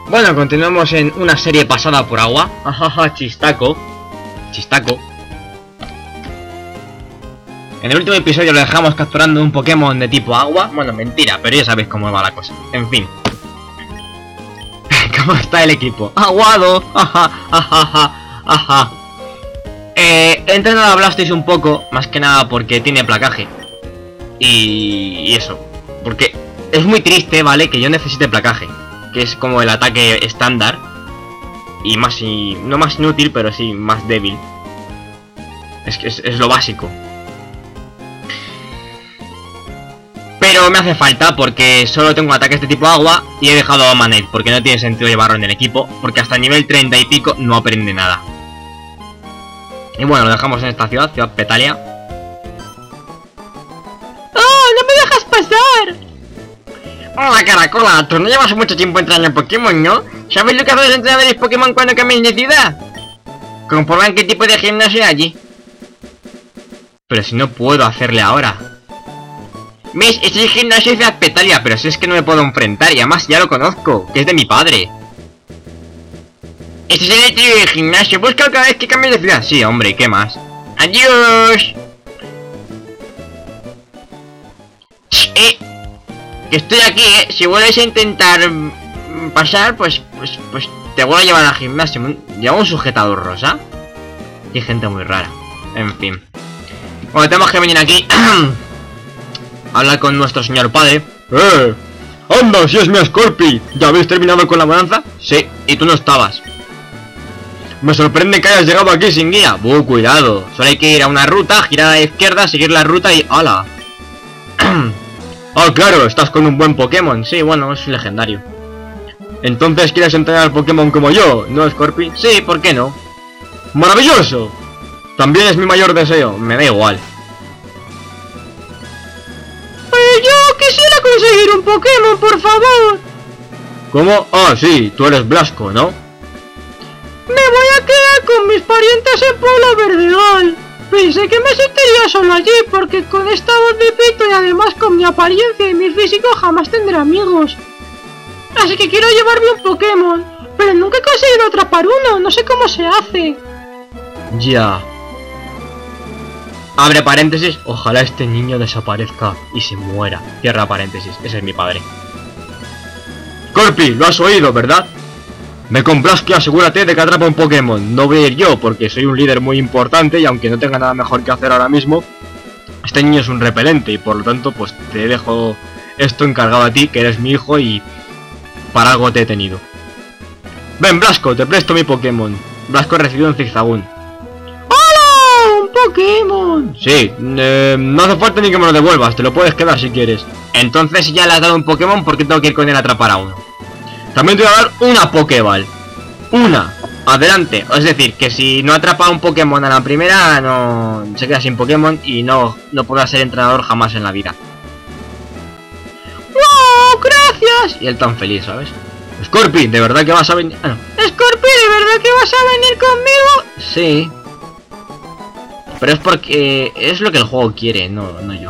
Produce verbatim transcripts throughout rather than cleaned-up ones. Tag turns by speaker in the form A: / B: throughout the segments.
A: Bueno, continuamos en una serie pasada por agua. Ajaja, chistaco. Chistaco. En el último episodio lo dejamos capturando un Pokémon de tipo agua. Bueno, mentira, pero ya sabéis cómo va la cosa. En fin. ¿Cómo está el equipo? Aguado. Ajá, ajá, ajá. Eh, he entrenado a Blastoise un poco, más que nada porque tiene placaje. Y, y eso. Porque es muy triste, ¿vale? Que yo necesite placaje. Que es como el ataque estándar. Y más y no más inútil, pero sí más débil. Es que es, es lo básico. Pero me hace falta porque solo tengo ataques de tipo agua. Y he dejado a Manette porque no tiene sentido llevarlo en el equipo. Porque hasta nivel treinta y pico no aprende nada. Y bueno, lo dejamos en esta ciudad, Ciudad Petalia.
B: ¡Oh, no me dejas pasar!
A: Hola, Caracola, tú no llevas mucho tiempo entrenando Pokémon, ¿no? ¿Sabes lo que hacen los entrenadores Pokémon cuando cambian de ciudad? Comprueban qué tipo de gimnasio hay allí. Pero si no puedo hacerle ahora. ¿Ves? Este es el gimnasio de Ciudad Petalia, pero si es que no me puedo enfrentar y además ya lo conozco, que es de mi padre. Este es el estilo del gimnasio, busca cada vez que cambies de ciudad. Sí, hombre, ¿qué más? ¡Adiós! Eh, que estoy aquí, eh. Si vuelves a intentar pasar, pues, pues, pues te voy a llevar al gimnasio. ¿Lleva un sujetador rosa? Hay gente muy rara. En fin. Bueno, tenemos que venir aquí a hablar con nuestro señor padre. ¡Eh! ¡Anda, si es mi Scorpi! ¿Ya habéis terminado con la mudanza? Sí, y tú no estabas. Me sorprende que hayas llegado aquí sin guía. ¡Buh, cuidado! Solo hay que ir a una ruta, girar a la izquierda, seguir la ruta y... ¡hala! ¡Ah, claro! Estás con un buen Pokémon. Sí, bueno, es legendario. Entonces, ¿quieres entrenar al Pokémon como yo? ¿No, Scorpi? Sí, ¿por qué no? ¡Maravilloso! También es mi mayor deseo. Me da igual.
B: Pues yo quisiera conseguir un Pokémon, por favor.
A: ¿Cómo? Ah, sí, tú eres Blasco, ¿no?
B: Me voy a quedar con mis parientes en Pueblo Verdegal. Pensé que me sentiría solo allí, porque con esta voz de pito y además con mi apariencia y mi físico jamás tendré amigos. Así que quiero llevarme un Pokémon, pero nunca he conseguido atrapar uno, no sé cómo se hace.
A: Ya. Abre paréntesis, ojalá este niño desaparezca y se muera. Cierra paréntesis, ese es mi padre. Corpi, lo has oído, ¿verdad? Me con Blastoise, asegúrate de que atrapa un Pokémon. No voy a ir yo, porque soy un líder muy importante y aunque no tenga nada mejor que hacer ahora mismo, este niño es un repelente y por lo tanto, pues te dejo esto encargado a ti, que eres mi hijo y para algo te he tenido. Ven, Blasco, te presto mi Pokémon. Blasco recibido un Zigzagoon.
B: ¡Hola! ¡Un Pokémon!
A: Sí, eh, no hace falta ni que me lo devuelvas, te lo puedes quedar si quieres. Entonces, si ya le has dado un Pokémon, ¿por qué tengo que ir con él a atrapar a uno? También te voy a dar una Pokéball. Una. Adelante. Es decir, que si no atrapa a un Pokémon a la primera, no se queda sin Pokémon y no, no podrá ser entrenador jamás en la vida.
B: ¡Wow! ¡Gracias!
A: Y él tan feliz, ¿sabes? Scorpi, ¿de verdad que vas a venir? Ah, no.
B: Scorpi, ¿de verdad que vas a venir conmigo?
A: Sí. Pero es porque es lo que el juego quiere, no, no yo.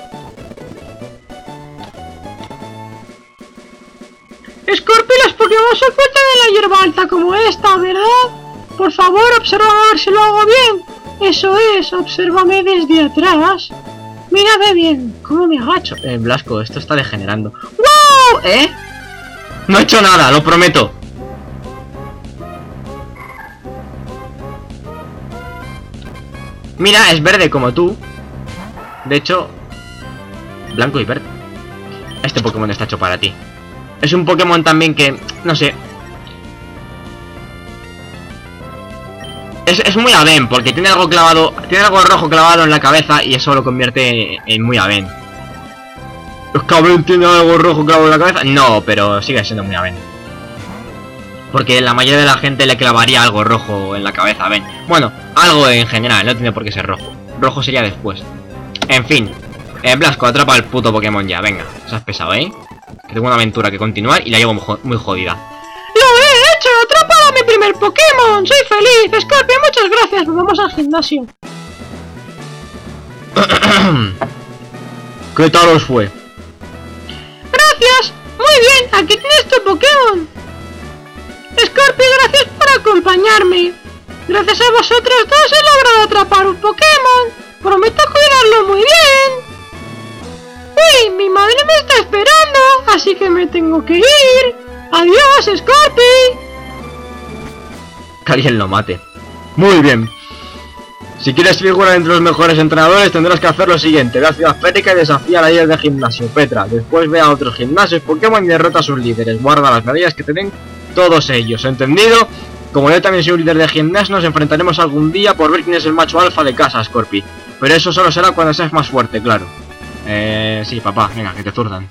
B: Scorpi, los Pokémon se encuentran en la hierba alta como esta, ¿verdad? Por favor, observa a ver si lo hago bien. Eso es, obsérvame desde atrás. Mira, ve bien, cómo me agacho.
A: Eh, Blasco, esto está degenerando. ¡Wow! ¿Eh? No he hecho nada, lo prometo. Mira, es verde como tú. De hecho, blanco y verde. Este Pokémon está hecho para ti. Es un Pokémon también que, no sé. Es, es muy Aven, porque tiene algo clavado, tiene algo rojo clavado en la cabeza y eso lo convierte en muy Aven. ¿Es que Aven tiene algo rojo clavado en la cabeza? No, pero sigue siendo muy Aven. Porque la mayoría de la gente le clavaría algo rojo en la cabeza a Aven. Bueno, algo en general, no tiene por qué ser rojo. Rojo sería después. En fin. Eh, Blasco, atrapa al puto Pokémon ya, venga. Se has pesado, ¿eh? Que tengo una aventura que continuar y la llevo muy jodida.
B: ¡Lo he hecho! ¡He atrapado a mi primer Pokémon! ¡Soy feliz! Scorpio, muchas gracias. Nos vamos al gimnasio.
A: ¿Qué tal os fue?
B: ¡Gracias! Muy bien, aquí tienes tu Pokémon. engañarme. Gracias a vosotros dos he logrado atrapar un Pokémon. Prometo cuidarlo muy bien. Uy, mi madre me está esperando, así que me tengo que ir. Adiós, Scorpi.
A: Que alguien lo mate. Muy bien. Si quieres figurar entre los mejores entrenadores, tendrás que hacer lo siguiente: ve a Ciudad Férica y desafía a la líder de gimnasio, Petra. Después ve a otros gimnasios Pokémon y derrota a sus líderes. Guarda las medallas que te den todos ellos, ¿entendido? Como yo también soy un líder de gimnasio, nos enfrentaremos algún día por ver quién es el macho alfa de casa, Scorpi. Pero eso solo será cuando seas más fuerte, claro. Eh... Sí, papá, venga, que te zurdan.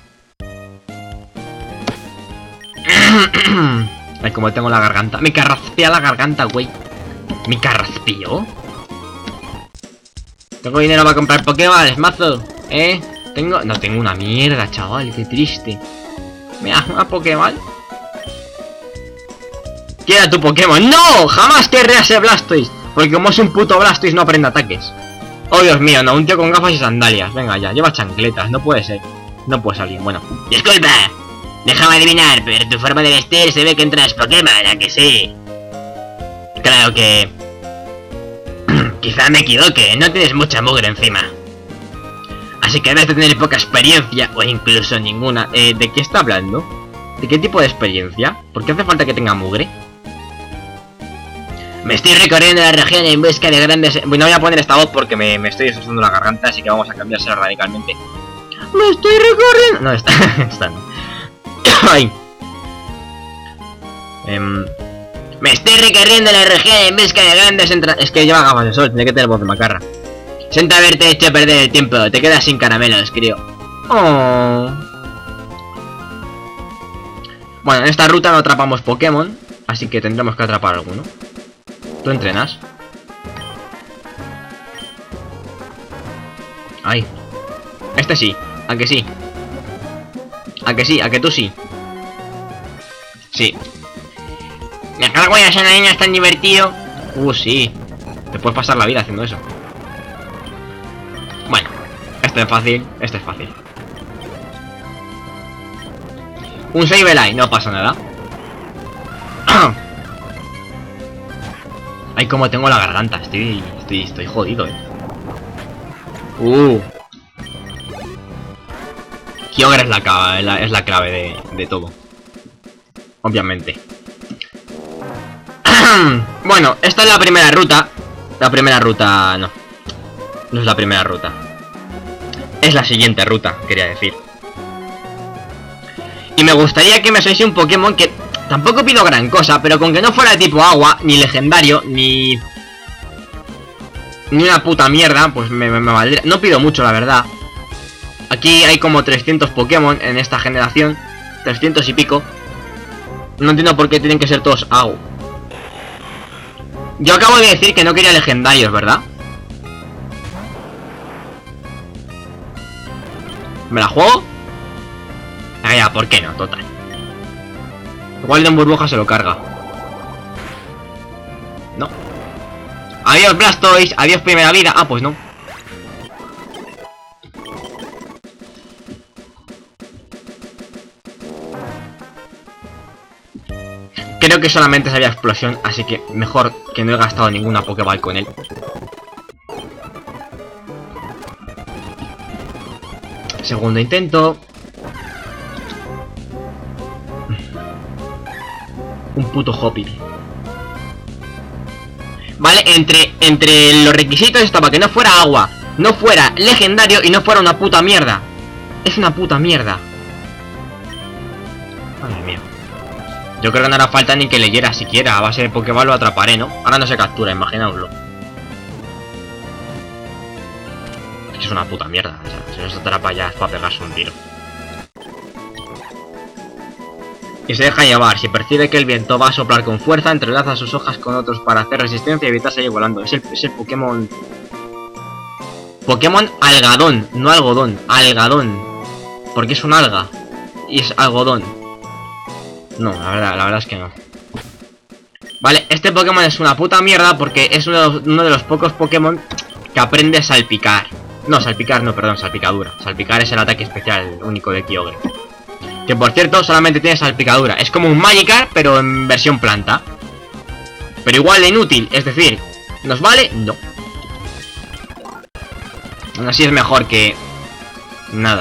A: Ay, como tengo la garganta. Me carraspea la garganta, güey. Me carraspeo. Tengo dinero para comprar Pokéballs, mazo. ¿Eh? Tengo... No, tengo una mierda, chaval. Qué triste. Mira, una Pokéball. Quiera tu Pokémon. ¡No! Jamás querré a ese Blastoise. Porque como es un puto Blastoise no aprende ataques. Oh, Dios mío, no. Un tío con gafas y sandalias. Venga ya, lleva chancletas. No puede ser. No puede salir. Bueno.
C: Disculpa. Déjame adivinar, pero tu forma de vestir se ve que entras Pokémon, ¿a que sí? Claro que... Quizá me equivoque, no tienes mucha mugre encima. Así que debes de tener poca experiencia, o incluso ninguna.
A: Eh, ¿de qué está hablando? ¿De qué tipo de experiencia? ¿Por qué hace falta que tenga mugre?
C: Me estoy recorriendo la región en busca de grandes...
A: Bueno, voy a poner esta voz porque me, me estoy destrozando la garganta, así que vamos a cambiársela radicalmente.
B: Me estoy recorriendo...
A: No, está... está no. Ay. Um,
C: Me estoy recorriendo la región en busca de grandes entra...
A: Es que lleva gafas de sol, tiene que tener voz de macarra.
C: Siento haberte hecho perder el tiempo, te quedas sin caramelos, creo.
A: Oh. Bueno, en esta ruta no atrapamos Pokémon, así que tendremos que atrapar alguno. ¿Tú entrenas? Ay. Este sí, ¿a que sí? ¿A que sí? ¿A que tú sí? Sí.
C: Me cago en esa niña, es tan divertido.
A: Uh, sí. Te puedes pasar la vida haciendo eso. Bueno, este es fácil, este es fácil. Un Sableye, no pasa nada. Ay, como tengo la garganta, estoy, estoy, estoy jodido, eh. Uh. Kyogre es la clave, es la, es la clave de, de todo. Obviamente. Bueno, esta es la primera ruta. La primera ruta... no. No es la primera ruta. Es la siguiente ruta, quería decir. Y me gustaría que me sois un Pokémon que... Tampoco pido gran cosa, pero con que no fuera de tipo agua, ni legendario, ni... Ni una puta mierda, pues me, me, me valdría. No pido mucho, la verdad. Aquí hay como trescientos Pokémon en esta generación. trescientos y pico. No entiendo por qué tienen que ser todos agua. Yo acabo de decir que no quería legendarios, ¿verdad? ¿Me la juego? Ah, ya, ¿por qué no? Total. Igual de en burbuja se lo carga. No. Adiós Blastoise, adiós primera vida. Ah, pues no. Creo que solamente sabía explosión, así que mejor que no he gastado ninguna Pokéball con él. Segundo intento. Un puto Hoppy. Vale, entre, entre los requisitos estaba que no fuera agua, no fuera legendario y no fuera una puta mierda. Es una puta mierda. Madre mía. Yo creo que no hará falta ni que leyera siquiera. A base de Pokéball lo atraparé, ¿no? Ahora no se captura, imaginaoslo. Es una puta mierda. O sea, si no se atrapa ya es para pegarse un tiro. Y se deja llevar. Si percibe que el viento va a soplar con fuerza, entrelaza sus hojas con otros para hacer resistencia y evitar seguir volando. Es el, es el Pokémon... Pokémon algadón, no algodón. Algadón. Porque es un alga. Y es algodón. No, la verdad, la verdad es que no. Vale, este Pokémon es una puta mierda porque es uno de los, uno de los pocos Pokémon que aprende a salpicar. No, salpicar no, perdón, salpicadura. Salpicar es el ataque especial único de Kyogre. Que por cierto, solamente tiene salpicadura. Es como un Magikarp, pero en versión planta. pero igual de inútil. Es decir, ¿nos vale? No. Aún así es mejor que nada.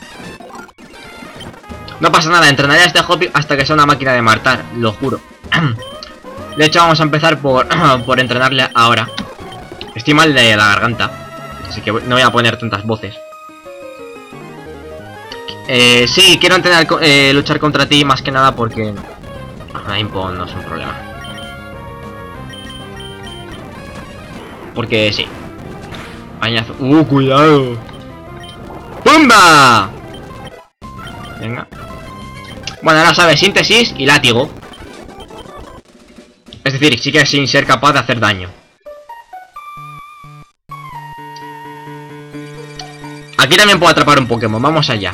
A: No pasa nada, entrenaré a este Hoppip hasta que sea una máquina de matar, lo juro. De hecho, vamos a empezar por, por entrenarle ahora. Estoy mal de la garganta, así que no voy a poner tantas voces. Eh, sí, quiero entrenar, eh, luchar contra ti más que nada porque Impo no es un problema. Porque sí. Añazo. ¡Uh, cuidado! ¡Pumba! Venga. Bueno, ahora sabes, síntesis y látigo. Es decir, sí que sin ser capaz de hacer daño. Aquí también puedo atrapar un Pokémon, vamos allá.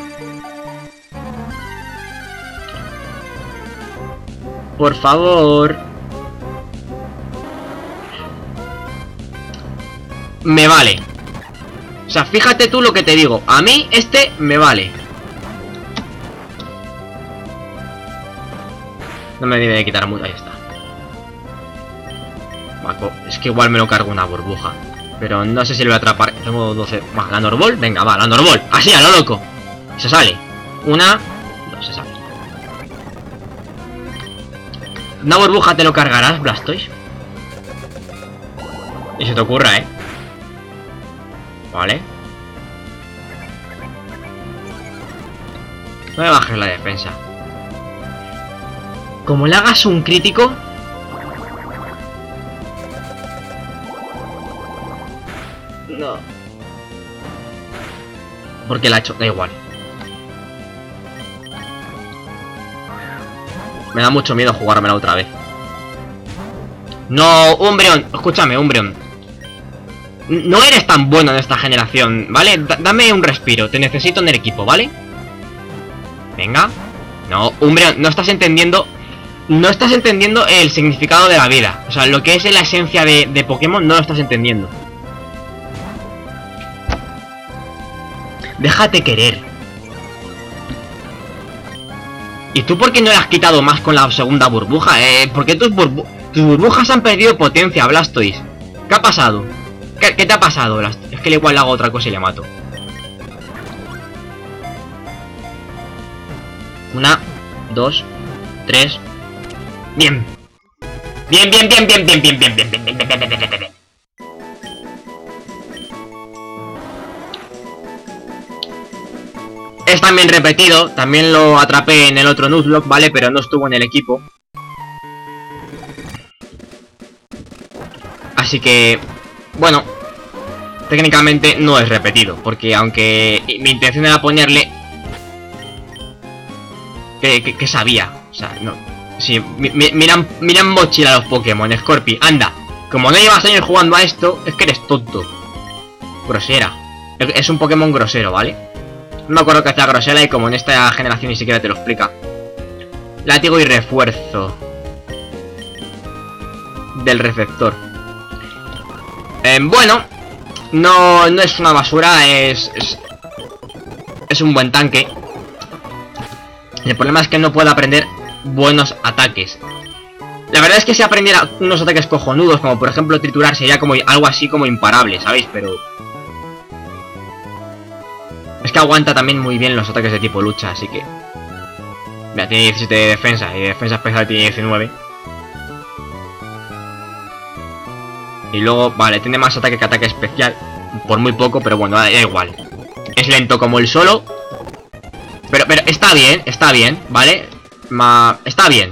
A: Por favor. Me vale. O sea, fíjate tú lo que te digo. A mí este me vale. No me debe de quitar mucho. Ahí está. Es que igual me lo cargo una burbuja. Pero no sé si lo voy a atrapar. Tengo doce. Más la Norbol. Venga, va, la Norbol. Así, a lo loco. Se sale. Una. Dos, se sale. Una burbuja te lo cargarás, Blastoise. Y se te ocurra, eh. Vale. No me bajes la defensa. Como le hagas un crítico. No. Porque la ha hecho. Da igual. Me da mucho miedo jugármela otra vez. No, Umbreon. Escúchame, Umbreon. No eres tan bueno en esta generación, ¿vale? D dame un respiro. Te necesito en el equipo, ¿vale? Venga. No, Umbreon, no estás entendiendo. No estás entendiendo el significado de la vida. O sea, lo que es la esencia de, de Pokémon no lo estás entendiendo. Déjate querer. ¿Y tú por qué no le has quitado más con la segunda burbuja? Eh, ¿Por qué tus, burbu tus burbujas han perdido potencia, Blastoise? ¿Qué ha pasado? ¿Qué, ¿Qué te ha pasado, Blastoise? Es que igual le hago otra cosa y le mato. Una, dos, tres. Bien. Bien, bien, bien, bien, bien, bien, bien, bien, bien, bien, bien, bien, bien, bien, bien. Es también repetido, también lo atrapé en el otro Nuzlocke, ¿vale? Pero no estuvo en el equipo. Así que, bueno, técnicamente no es repetido, porque aunque mi intención era ponerle que, que, que sabía, o sea, no. Sí, mi, mi, miran, miran mochila los Pokémon, Scorpi, anda. Como no llevas años jugando a esto, es que eres tonto. Grosera. Es un Pokémon grosero, ¿vale? No me acuerdo que hacía grosera y como en esta generación ni siquiera te lo explica. Látigo y refuerzo del receptor. Eh, bueno, no, no es una basura, es, es es un buen tanque. El problema es que no puede aprender buenos ataques. La verdad es que si aprendiera unos ataques cojonudos, como por ejemplo triturar, sería como algo así como imparable, ¿sabéis? Pero es que aguanta también muy bien los ataques de tipo lucha, así que... Mira, tiene diecisiete de defensa y de defensa especial tiene diecinueve. Y luego, vale, tiene más ataque que ataque especial. Por muy poco, pero bueno, da igual. Es lento como el solo. Pero, pero está bien, está bien, ¿vale? Ma... Está bien.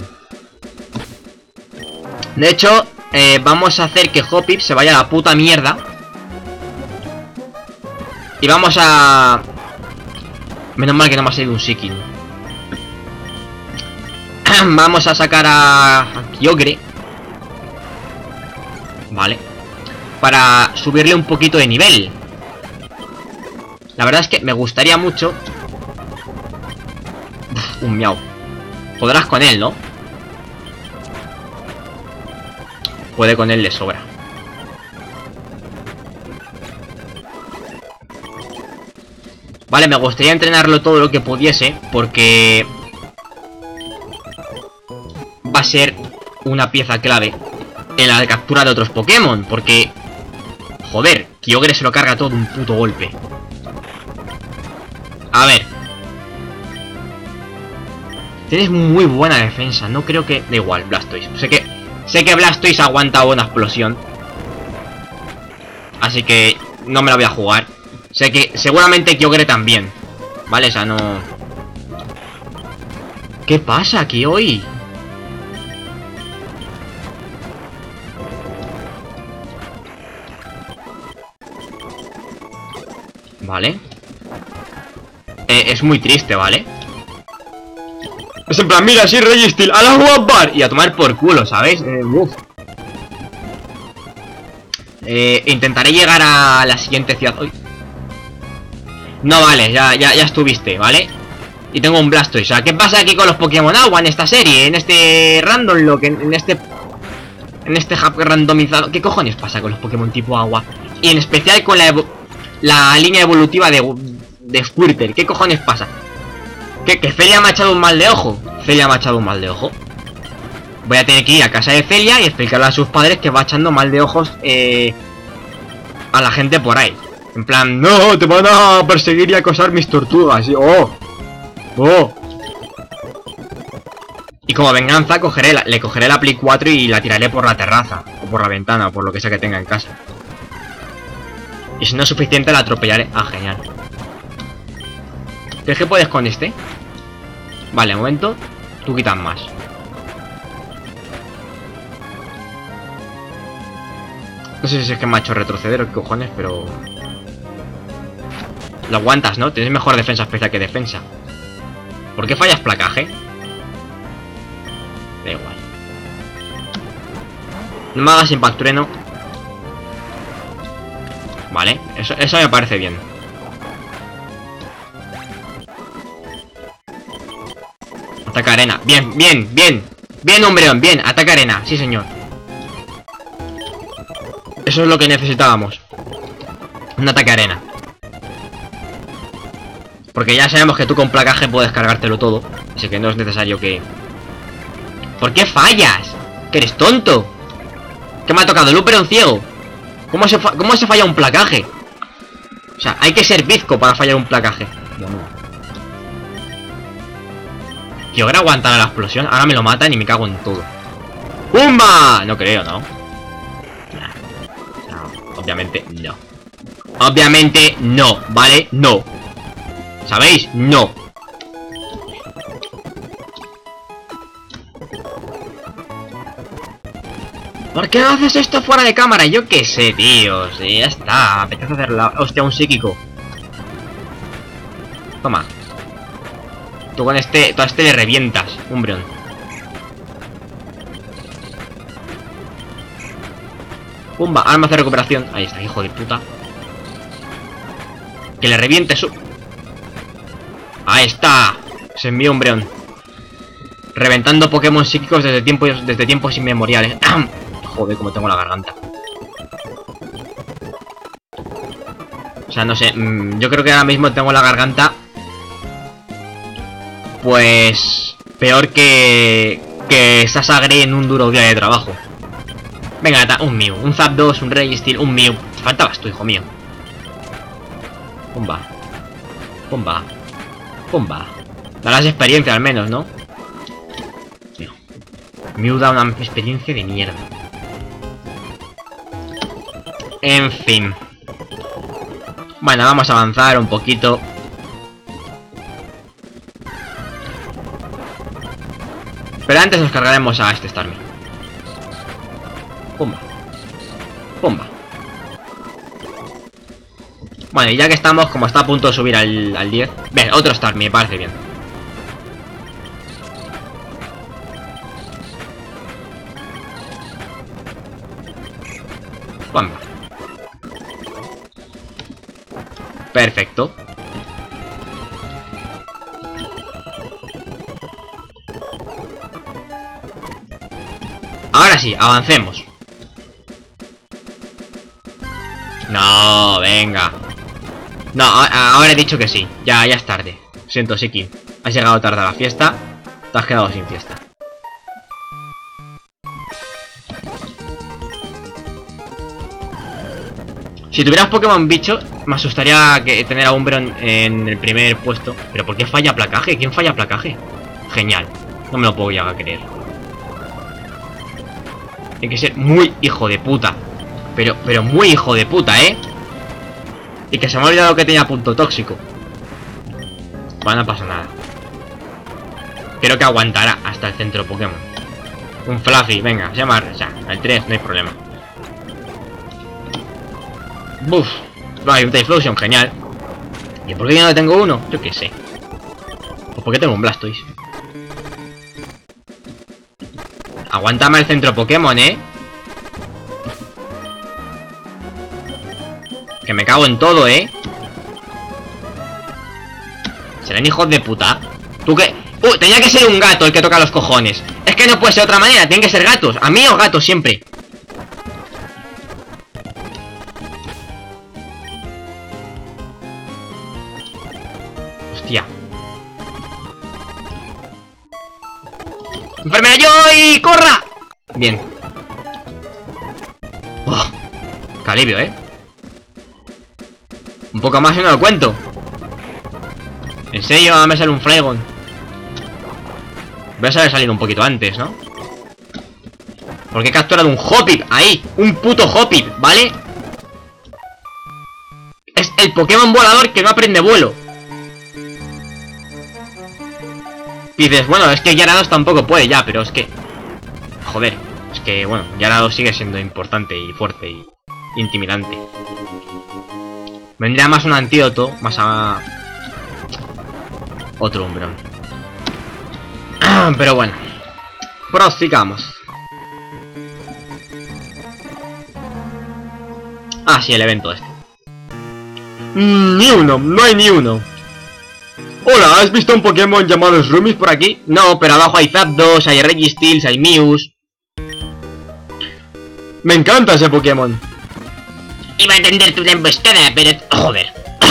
A: De hecho, eh, vamos a hacer que Hoppip se vaya a la puta mierda. Y vamos a... Menos mal que no me ha salido un Seeking. Vamos a sacar a... a Kyogre. Vale. Para subirle un poquito de nivel. La verdad es que me gustaría mucho... Uf, un miau. Podrás con él, ¿no? Puede con él de sobra. Vale, me gustaría entrenarlo todo lo que pudiese, porque va a ser una pieza clave en la captura de otros Pokémon, porque... Joder, Kyogre se lo carga todo de un puto golpe. A ver. Tienes muy buena defensa, no creo que... Da igual, Blastoise. Sé que, sé que Blastoise aguanta una explosión. Así que no me la voy a jugar. Sé que seguramente Kyogre también. Vale, o sea, no... ¿Qué pasa aquí hoy? Vale. Eh, es muy triste, ¿vale? Es en plan, mira, sí, Registeel, a la Wambar. Y a tomar por culo, ¿sabes? Eh, uf. Eh, intentaré llegar a la siguiente ciudad. Uy. No, vale, ya, ya, ya estuviste, ¿vale? Y tengo un Blastoise. O sea, ¿qué pasa aquí con los Pokémon Agua en esta serie? En este Random Lock, en, en este... En este hub randomizado. ¿Qué cojones pasa con los Pokémon tipo Agua? Y en especial con la, evo la línea evolutiva de, de Squirtle. ¿Qué cojones pasa? ¿Qué? ¿Que Celia me ha echado un mal de ojo? Celia me ha echado un mal de ojo. Voy a tener que ir a casa de Celia y explicarle a sus padres que va echando mal de ojos eh, a la gente por ahí. En plan, no, te van a perseguir y acosar mis tortugas. Y, oh, oh. Y como venganza cogeré la, le cogeré la Play cuatro y la tiraré por la terraza. O por la ventana, o por lo que sea que tenga en casa. Y si no es suficiente la atropellaré. Ah, genial. ¿Crees que puedes con este? Vale, un momento. Tú quitas más. No sé si es que me ha hecho retroceder o qué cojones, pero... Lo aguantas, ¿no? Tienes mejor defensa especial que defensa. ¿Por qué fallas placaje? Da igual. No me hagas Impact Trueno. Vale, eso, eso me parece bien. Ataca arena. Bien, bien, bien. Bien, Umbreon, bien. Ataca arena. Sí, señor. Eso es lo que necesitábamos. Un ataque arena. Porque ya sabemos que tú con placaje puedes cargártelo todo. Así que no es necesario que... ¿Por qué fallas? ¿Que eres tonto? ¿Qué me ha tocado? ¿El Umbreon ciego? ¿Cómo se, ¿Cómo se falla un placaje? O sea, hay que ser bizco para fallar un placaje. Bueno. Kyogre aguantará la explosión. Ahora me lo matan y me cago en todo. ¡Pumba! No creo, ¿no? No, obviamente no. Obviamente no, ¿vale? No. ¿Sabéis? No. ¿Por qué no haces esto fuera de cámara? Yo qué sé, tío. Sí, ya está. Me apetece hacer la... Hostia, un psíquico. Toma. Tú con este... Tú a este le revientas, Umbreon. Pumba, arma de recuperación. Ahí está, hijo de puta. Que le reviente su... Ahí está. Se envió Umbreon. Reventando Pokémon psíquicos desde tiempos, desde tiempos inmemoriales. Joder, como tengo la garganta. O sea, no sé. Mmm, yo creo que ahora mismo tengo la garganta... Pues... Peor que... Que Sasagre en un duro día de trabajo. Venga, un Mew, un Zapdos, un Registeel, un Mew. Faltabas tú, hijo mío. Pumba. Pumba. Pumba. Darás experiencia al menos, ¿no? No. Mew da una experiencia de mierda. En fin. Bueno, vamos a avanzar un poquito. Pero antes nos cargaremos a este Starmie. Pumba. Pumba. Bueno, y ya que estamos, como está a punto de subir al, al diez. Ven, otro Starmie, me parece bien. Pumba. Perfecto. Ahora sí, avancemos. No, venga. No, ahora he dicho que sí. Ya, ya es tarde. Siento, Siki. Has llegado tarde a la fiesta. Te has quedado sin fiesta. Si tuvieras Pokémon bicho, me asustaría que tener a Umbreon en el primer puesto. Pero ¿por qué falla placaje? ¿Quién falla placaje? Genial. No me lo puedo llegar a creer. Hay que ser muy hijo de puta. Pero, pero muy hijo de puta, ¿eh? Y que se me ha olvidado que tenía punto tóxico. Bueno, no pasa nada. Creo que aguantará hasta el centro Pokémon. Un Fluffy, venga, se llama, o sea, el tres, no hay problema. Buf, hay un Typhlosion, genial. ¿Y por qué yo no tengo uno? Yo qué sé. Pues porque tengo un Blastoise. Aguántame el centro Pokémon, ¿eh? Que me cago en todo, ¿eh? ¿Serán hijos de puta? ¿Tú qué? Uh, tenía que ser un gato el que toca los cojones. Es que no puede ser de otra manera, tienen que ser gatos. A mí o gatos siempre. Hostia. ¡Enfermera Joy! ¡Corra! Bien. Oh, qué alivio, ¿eh? Un poco más y no lo cuento. En serio, ahora me sale un Flygon. Voy a saber salir un poquito antes, ¿no? Porque he capturado un Hoppip, ahí. Un puto Hoppip, ¿vale? Es el Pokémon volador que no aprende vuelo. Y dices, bueno, es que Gyarados tampoco puede ya, pero es que... Joder, es que, bueno, Gyarados sigue siendo importante y fuerte y intimidante. Vendría más un antídoto, más a... Otro Umbreon. Pero bueno, prosigamos. Ah, sí, el evento este. Mm, ni uno, no hay ni uno. Hola, ¿has visto un Pokémon llamado Shroomis por aquí? No, pero abajo hay Zapdos, hay Registeels, hay Mews. Me encanta ese Pokémon.
C: Iba a atenderte una emboscada, pero... Joder.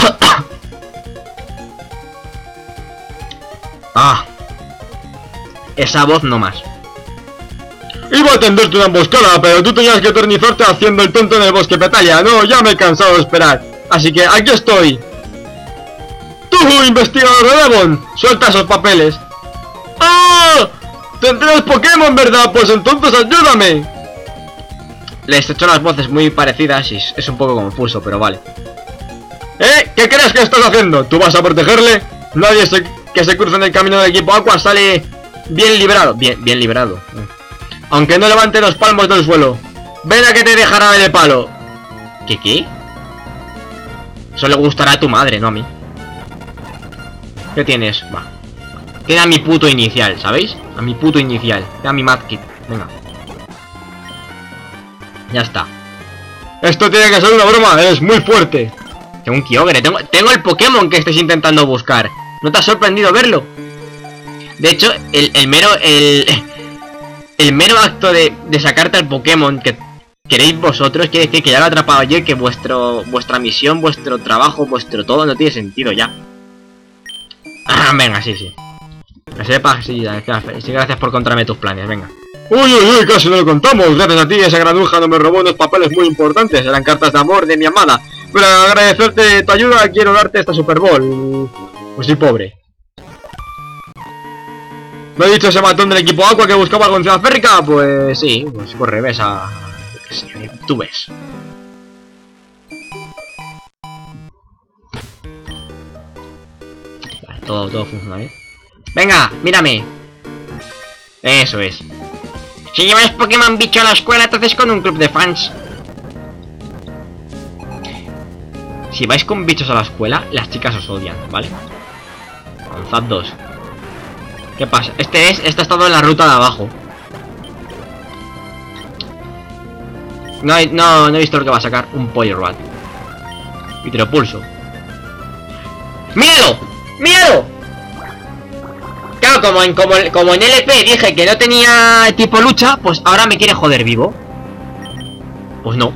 A: Ah. Esa voz no más. Iba a atenderte una emboscada, pero tú tenías que eternizarte haciendo el tonto en el bosque Petaya. No, ya me he cansado de esperar. Así que aquí estoy. ¡Tú, investigador de Devon! ¡Suelta esos papeles! ¡Ah! ¡Tendrás Pokémon, verdad! Pues entonces ayúdame. Les he hecho las voces muy parecidas y es un poco confuso, pero vale. ¿Eh? ¿Qué crees que estás haciendo? ¿Tú vas a protegerle? Nadie se, que se cruce en el camino del equipo Aqua sale bien librado. Bien, bien librado. Aunque no levante los palmos del suelo. Ven a que te dejará de palo. ¿Qué qué? Eso le gustará a tu madre, no a mí. ¿Qué tienes? Va. Tiene a mi puto inicial, ¿sabéis? A mi puto inicial. Tiene a mi Madkit. Venga. Ya está. Esto tiene que ser una broma, es muy fuerte. Tengo un Kyogre, tengo, tengo el Pokémon que estés intentando buscar. ¿No te ha sorprendido verlo? De hecho, el, el mero... El, el mero acto de, de sacarte al Pokémon que queréis vosotros quiere decir que ya lo he atrapado yo y que vuestro, vuestra misión, vuestro trabajo, vuestro todo no tiene sentido ya. Ah, venga, sí, sí. Que sepas, sí, sí, gracias por contarme tus planes, venga. Uy, uy, uy, casi no lo contamos. Gracias a ti, esa granuja no me robó unos papeles muy importantes. Eran cartas de amor de mi amada. Para agradecerte tu ayuda, quiero darte esta Super Bowl. Pues sí, pobre. ¿Me ha dicho ese matón del equipo Aqua que buscaba con Ciudad Férrica? Pues sí, pues corre, ves a... qué sé, tú ves. Vale, todo, todo funciona bien. Venga, mírame. Eso es.
C: Si llevas Pokémon bicho a la escuela, te haces con un club de fans.
A: Si vais con bichos a la escuela, las chicas os odian, ¿vale? Con Zapdos. ¿Qué pasa? Este es, este ha estado en la ruta de abajo. No, hay, no, no he visto lo que va a sacar. Un Poliwrath. Hidropulso. ¡Míralo! ¡Míralo! Claro, como en, como, como en L P dije que no tenía tipo lucha, pues ahora me quiere joder vivo. Pues no.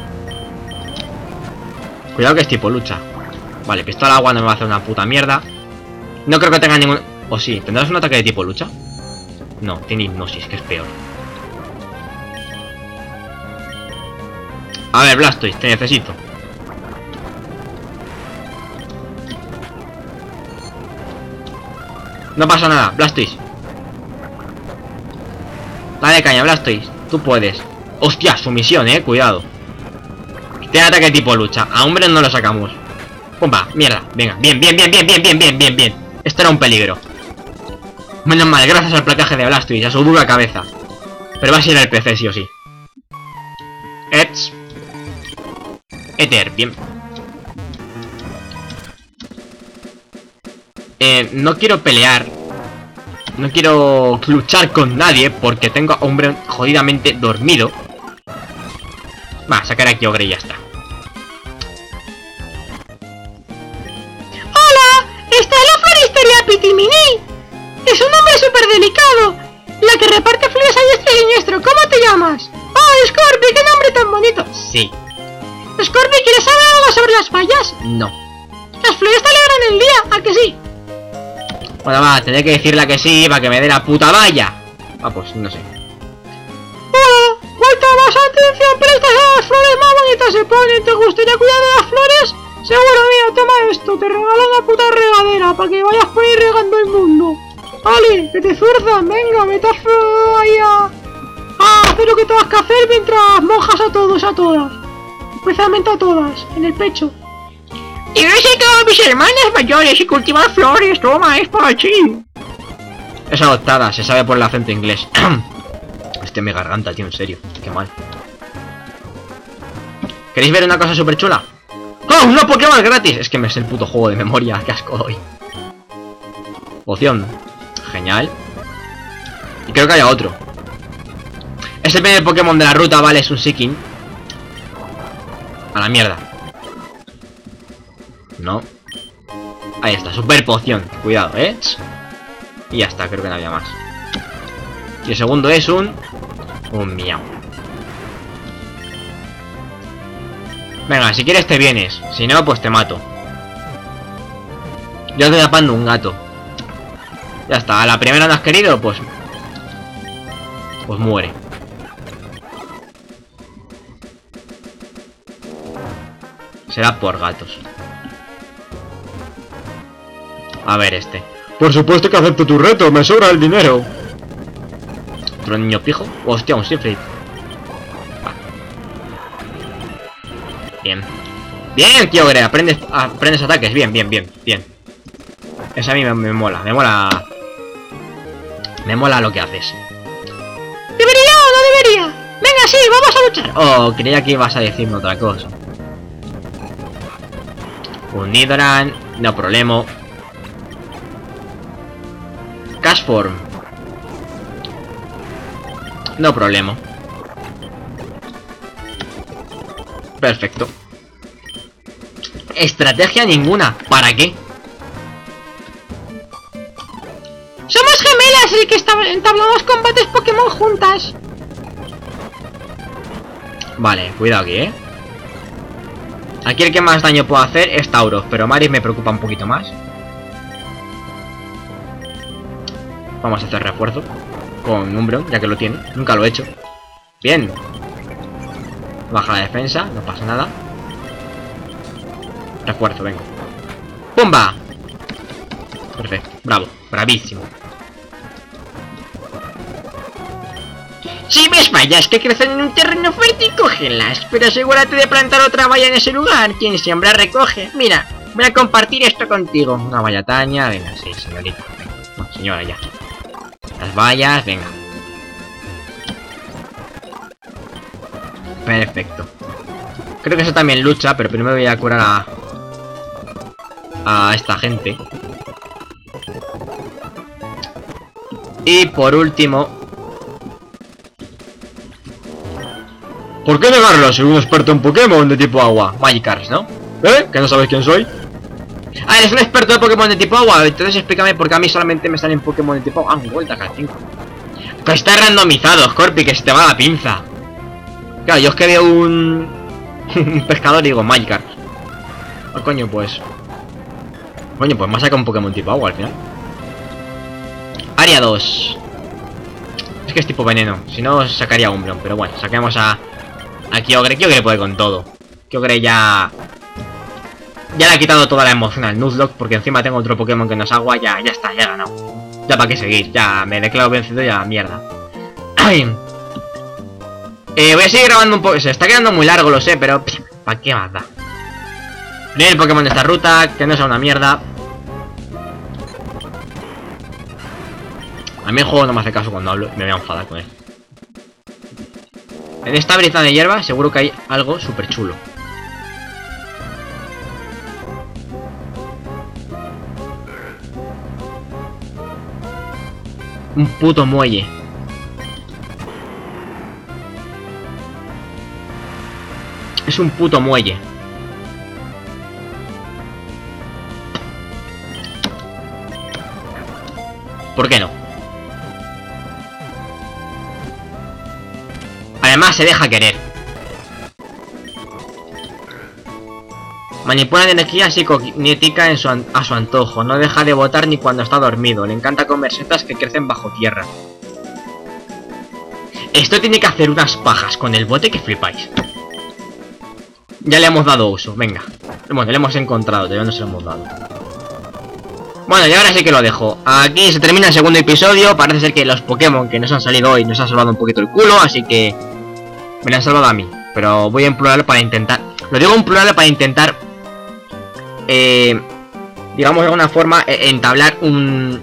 A: Cuidado que es tipo lucha. Vale, pistola agua no me va a hacer una puta mierda. No creo que tenga ningún... O sí, ¿tendrás un ataque de tipo lucha? No, tiene hipnosis, que es peor. A ver, Blastoise, te necesito. No pasa nada, Blastoise. Dale caña, Blastoise. Tú puedes. Hostia, sumisión, eh, cuidado. Tiene ataque tipo lucha. A hombre no lo sacamos. Pumba, mierda. Venga, bien, bien, bien, bien, bien, bien, bien, bien, bien. Esto era un peligro. Menos mal, gracias al placaje de Blastoise, a su dura cabeza. Pero va a ser el P C, sí o sí. Eds. Ether, bien. Eh, no quiero pelear. No quiero luchar con nadie porque tengo a hombre jodidamente dormido. Va, sacar aquí Ogre y ya está.
B: ¡Hola! ¡Esta es la floristería Pitimini! ¡Es un hombre súper delicado! La que reparte flores a diestro y siniestro. ¿Cómo te llamas? ¡Oh, Scorpy! ¡Qué nombre tan bonito!
A: Sí.
B: Scorpy, ¿quieres saber algo sobre las fallas?
A: No.
B: Las flores te alegran el día, ¿a que sí?
A: Bueno, va, tendré que decirle que sí para que me dé la puta valla. Ah, pues no sé.
B: ¡Oh! ¡Cuánta más atención prestas a las flores más bonitas se ponen! ¿Te gustaría cuidar de las flores? Seguro, mira, toma esto. Te regalo una puta regadera para que vayas por ahí regando el mundo. Vale, que te zurzan. Venga, metas ahí a... Ah, hacer lo que tengas que hacer mientras mojas a todos, a todas. Especialmente a todas, en el pecho.
C: Y yo sé que a mis hermanas mayores y cultivar flores, toma, es para ti.
A: Es adoptada, se sabe por el acento inglés. Hostia, mi garganta, tío, en serio. Qué mal. ¿Queréis ver una cosa súper chula? ¡Oh, una Pokémon gratis! Es que me sé el puto juego de memoria, qué asco doy. Poción. Genial. Y creo que haya otro. Es el primer Pokémon de la ruta, vale, es un Seeking. A la mierda. No. Ahí está, super poción. Cuidado, ¿eh? Y ya está, creo que no había más. Y el segundo es un... Un miau. Venga, si quieres te vienes. Si no, pues te mato. Yo estoy tapando un gato. Ya está, a la primera no has querido, pues... Pues muere. Será por gatos. A ver este. Por supuesto que acepto tu reto, me sobra el dinero. ¿Otro niño pijo? Hostia, un Siegfried. Bien. Bien, tío Ogre, aprendes, aprendes ataques. Bien, bien, bien, bien. Eso a mí me, me mola, me mola. Me mola lo que haces.
B: ¿Debería o no debería? Venga, sí, vamos a luchar.
A: Oh, creía que ibas a decirme otra cosa. Un Nidoran, no problema. Cashform. No problema. Perfecto. Estrategia ninguna. ¿Para qué?
B: Somos gemelas y que entablamos combates Pokémon juntas.
A: Vale, cuidado aquí, ¿eh? Aquí el que más daño puedo hacer es Tauros, pero Maris me preocupa un poquito más. Vamos a hacer refuerzo con Umbreon, ya que lo tiene. Nunca lo he hecho. Bien. Baja la defensa, no pasa nada. Refuerzo, venga. ¡Pumba! Perfecto, bravo, bravísimo.
C: Si ves vallas que crecen en un terreno fértil, cógelas. Pero asegúrate de plantar otra valla en ese lugar. Quien siembra recoge. Mira, voy a compartir esto contigo.
A: Una valla taña, venga, sí, señorita. No, señora, ya. Las vallas, venga. Perfecto. Creo que eso también lucha, pero primero voy a curar a... A esta gente. Y por último... ¿Por qué negarlo? Soy un experto en Pokémon de tipo agua. Magikarp, ¿no? ¿Eh? ¿Que no sabes quién soy? Ah, eres un experto de Pokémon de tipo agua. Entonces explícame por qué a mí solamente me salen Pokémon de tipo agua. Ah, vuelta cada cinco. Que está randomizado, Scorpi, que se te va la pinza. Claro, yo es que veo un... un pescador y digo Magikarp. Oh, coño, pues... Coño, pues me ha sacado un Pokémon tipo agua al final. Área dos. Es que es tipo veneno. Si no, sacaría Umbreon. Pero bueno, saquemos a... A Kyogre. Kyogre puede con todo. Kyogre ya... Ya le ha quitado toda la emoción al Nuzlocke. Porque encima tengo otro Pokémon que no es agua. Ya, ya está, ya he ganado. Ya para qué seguir, ya me declaro vencido, ya mierda. Ay. Eh, voy a seguir grabando un poco, se está quedando muy largo, lo sé, pero ¿para qué más da? Primer Pokémon de esta ruta, que no sea una mierda. A mí el juego no me hace caso cuando hablo, me voy a enfadar con él. En esta brisa de hierba seguro que hay algo súper chulo. Un puto muelle. Es un puto muelle. ¿Por qué no? Además se deja querer. Manipula la energía psicognética en su an a su antojo. No deja de botar ni cuando está dormido. Le encanta comer setas que crecen bajo tierra. Esto tiene que hacer unas pajas con el bote que flipáis. Ya le hemos dado uso, venga. Bueno, le hemos encontrado, todavía no se lo hemos dado. Bueno, y ahora sí que lo dejo. Aquí se termina el segundo episodio. Parece ser que los Pokémon que nos han salido hoy nos han salvado un poquito el culo, así que me lo han salvado a mí. Pero voy en plural para intentar... Lo digo en plural para intentar... Eh, digamos de alguna forma, eh, entablar un...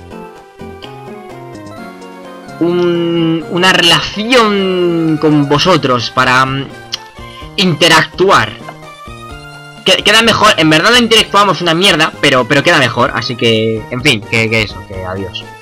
A: un... una relación con vosotros para... Um, interactuar. Queda mejor, en verdad no interactuamos una mierda, pero, pero queda mejor, así que, en fin, que, que eso, que adiós.